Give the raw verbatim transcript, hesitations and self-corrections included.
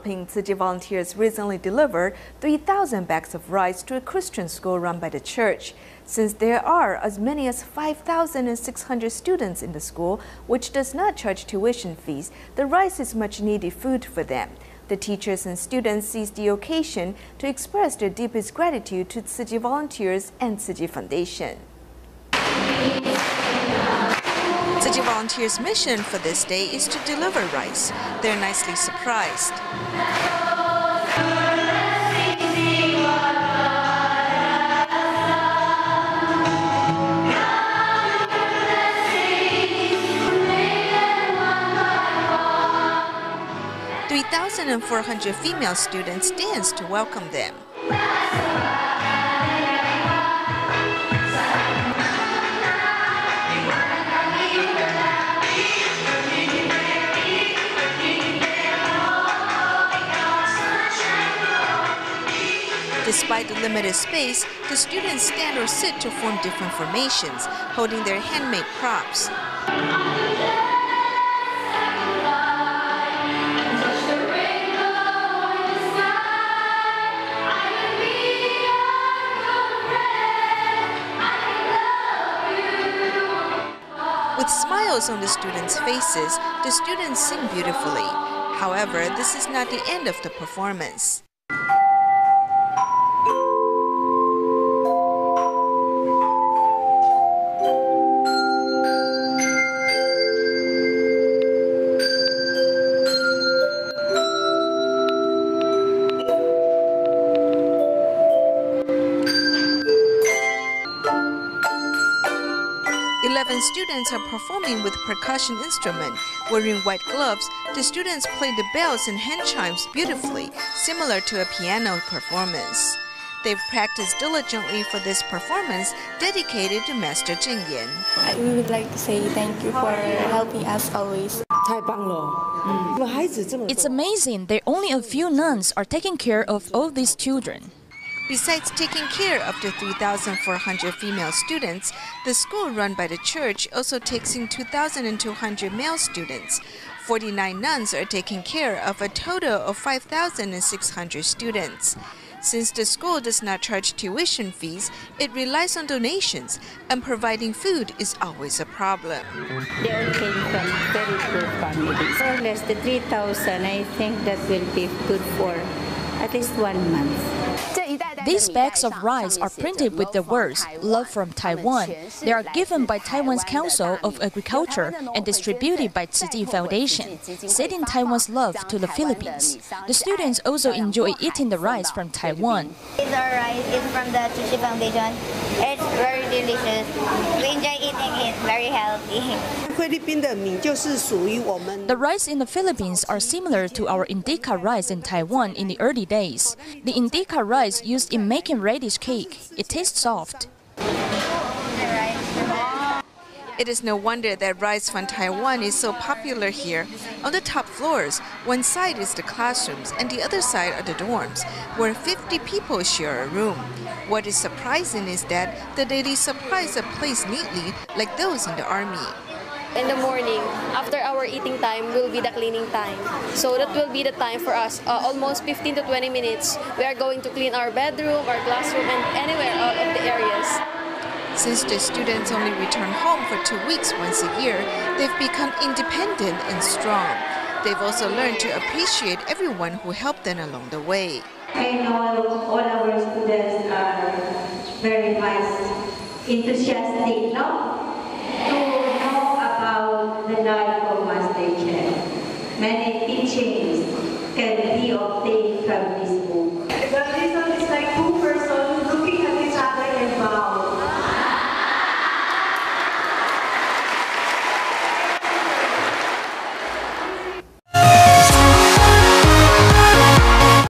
Philippines, Tzu Chi volunteers recently delivered three thousand bags of rice to a Christian school run by the church. Since there are as many as five thousand six hundred students in the school, which does not charge tuition fees, the rice is much needed food for them. The teachers and students seized the occasion to express their deepest gratitude to Tzu Chi volunteers and Tzu Chi Foundation. Tzu Chi volunteers' mission for this day is to deliver rice. They're nicely surprised. three thousand four hundred female students danced to welcome them. Despite the limited space, the students stand or sit to form different formations, holding their handmade props. With smiles on the students' faces, the students sing beautifully. However, this is not the end of the performance. Eleven students are performing with percussion instruments. Wearing white gloves, the students play the bells and hand chimes beautifully, similar to a piano performance. They've practiced diligently for this performance dedicated to Master Zheng Yan. We would like to say thank you for helping us always. It's amazing that only a few nuns are taking care of all these children. Besides taking care of the three thousand four hundred female students, the school run by the church also takes in two thousand two hundred male students. forty-nine nuns are taking care of a total of five thousand six hundred students. Since the school does not charge tuition fees, it relies on donations, and providing food is always a problem. They all came from very poor families. More or less the three thousand, I think that will be good for at least one month. These bags of rice are printed with the words, "Love from Taiwan." They are given by Taiwan's Council of Agriculture and distributed by Tzu Chi Foundation, sending Taiwan's love to the Philippines. The students also enjoy eating the rice from Taiwan. It's our rice. It's from the Tzu Chi Foundation. It's very delicious. We enjoy eating it. Very healthy. The rice in the Philippines are similar to our indica rice in Taiwan in the early days. The indica rice used in making radish cake. It tastes soft. It is no wonder that rice from Taiwan is so popular here. On the top floors, one side is the classrooms and the other side are the dorms, where fifty people share a room. What is surprising is that the daily supplies are placed neatly like those in the army. In the morning, after our eating time, will be the cleaning time. So that will be the time for us, uh, almost fifteen to twenty minutes. We are going to clean our bedroom, our classroom, and anywhere out of the areas. Since the students only return home for two weeks once a year, they've become independent and strong. They've also learned to appreciate everyone who helped them along the way. I know all our students are very nice, enthusiastic, no?